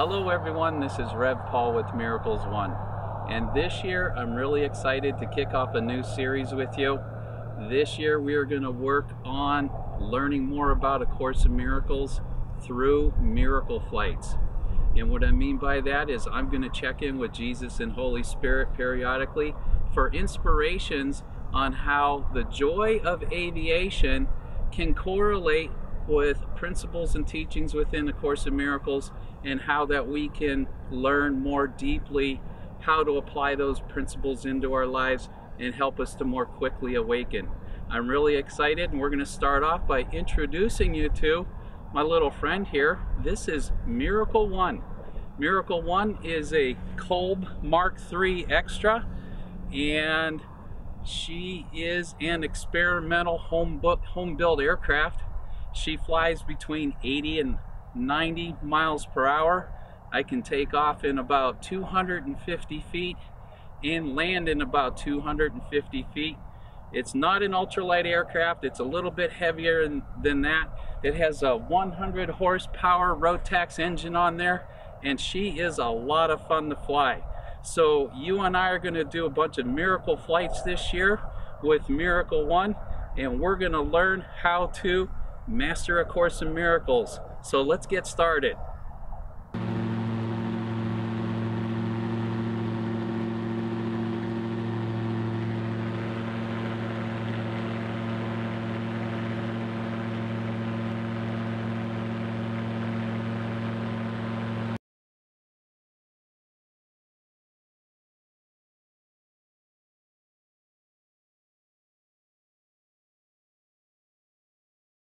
Hello everyone, this is Rev Paul with MiraclesOne, and this year I'm really excited to kick off a new series with you. This year we are going to work on learning more about A Course in Miracles through miracle flights. And what I mean by that is I'm going to check in with Jesus and Holy Spirit periodically for inspirations on how the joy of aviation can correlate with principles and teachings within A Course in Miracles, and how that we can learn more deeply how to apply those principles into our lives and help us to more quickly awaken. I'm really excited, and we're going to start off by introducing you to my little friend here. This is MiraclesOne. MiraclesOne is a Kolb Mark III Extra, and she is an experimental home-built aircraft. She flies between 80 and 90 miles per hour. I can take off in about 250 feet and land in about 250 feet. It's not an ultralight aircraft. It's a little bit heavier than that. It has a 100 horsepower Rotax engine on there, and she is a lot of fun to fly. So you and I are going to do a bunch of miracle flights this year with MiraclesOne, and we're going to learn how to master A Course in Miracles. So let's get started.